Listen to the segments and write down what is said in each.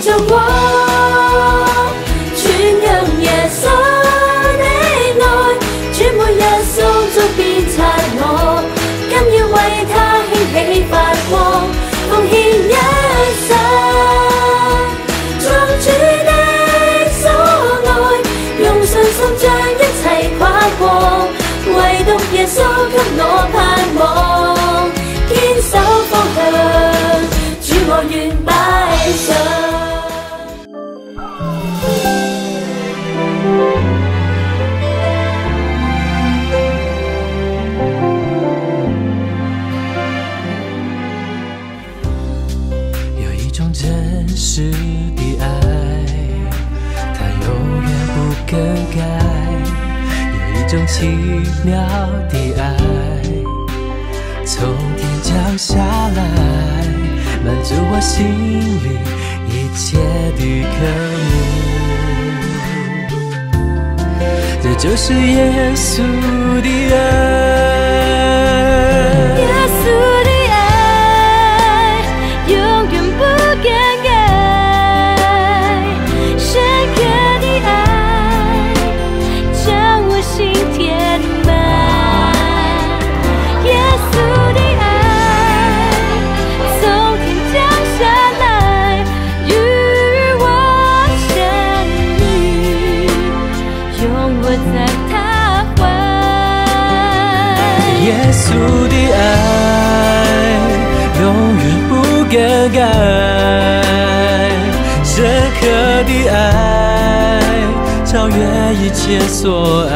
着我，傳揚耶穌的愛，主每日塑造鞭策我，甘願為他興起發光，奉獻一生，作主的所愛，用信心將一切跨過，唯獨耶穌給我盼望，堅守方向，主我願擺上。 有一种真实的爱，它永远不更改；有一种奇妙的爱，从天降下来，满足我心里一切的渴慕。这就是耶稣的爱。 耶稣的爱永远不更改，深刻的爱将我心填满。耶稣的爱从天降下来，与我相遇，拥我在他怀。 耶稣的爱永远不更改，深刻的爱超越一切所爱。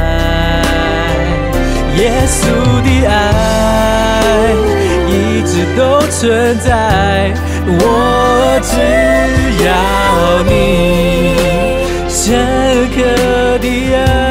耶稣的爱一直都存在，我只要你深刻的爱。